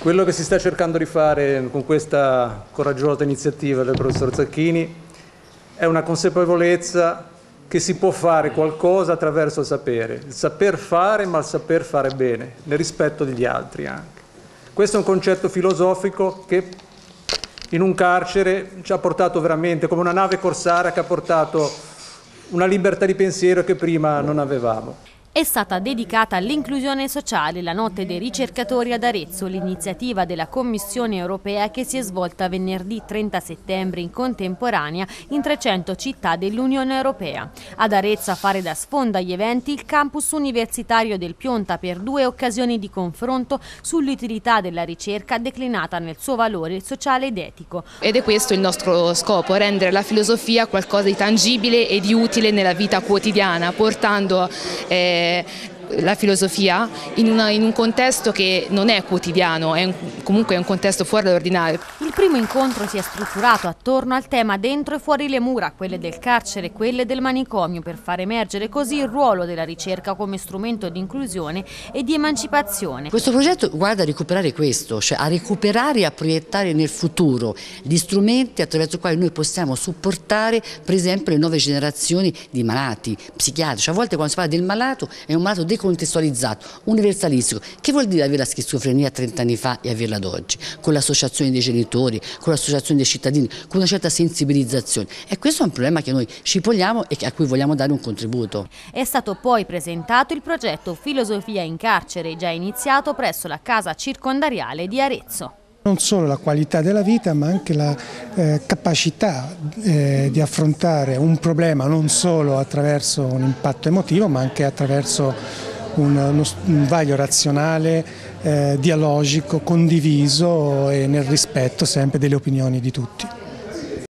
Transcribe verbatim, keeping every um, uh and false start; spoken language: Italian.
Quello che si sta cercando di fare con questa coraggiosa iniziativa del professor Zacchini è una consapevolezza che si può fare qualcosa attraverso il sapere, il saper fare ma il saper fare bene, nel rispetto degli altri anche. Questo è un concetto filosofico che in un carcere ci ha portato veramente come una nave corsara che ha portato una libertà di pensiero che prima non avevamo. È stata dedicata all'inclusione sociale la Notte dei ricercatori ad Arezzo, l'iniziativa della Commissione europea che si è svolta venerdì trenta settembre in contemporanea in trecento città dell'Unione Europea. Ad Arezzo a fare da sponda agli eventi il campus universitario del Pionta per due occasioni di confronto sull'utilità della ricerca declinata nel suo valore sociale ed etico. Ed è questo il nostro scopo, rendere la filosofia qualcosa di tangibile e di utile nella vita quotidiana, portando eh, la filosofia in, una, in un contesto che non è quotidiano, è un, comunque è un contesto fuori dall'ordinario. Il primo incontro si è strutturato attorno al tema dentro e fuori le mura, quelle del carcere e quelle del manicomio, per far emergere così il ruolo della ricerca come strumento di inclusione e di emancipazione. Questo progetto guarda a recuperare questo, cioè a recuperare e a proiettare nel futuro gli strumenti attraverso i quali noi possiamo supportare per esempio le nuove generazioni di malati psichiatrici. A volte quando si parla del malato è un malato decontestualizzato, universalistico. Che vuol dire avere la schizofrenia trenta anni fa e averla ad oggi? Con l'associazione dei genitori, con l'associazione dei cittadini, con una certa sensibilizzazione. E questo è un problema che noi ci poniamo e a cui vogliamo dare un contributo. È stato poi presentato il progetto Filosofia in carcere, già iniziato presso la casa circondariale di Arezzo. Non solo la qualità della vita ma anche la eh, capacità eh, di affrontare un problema non solo attraverso un impatto emotivo ma anche attraverso un, uno, un vaglio razionale, eh, dialogico, condiviso e nel rispetto sempre delle opinioni di tutti.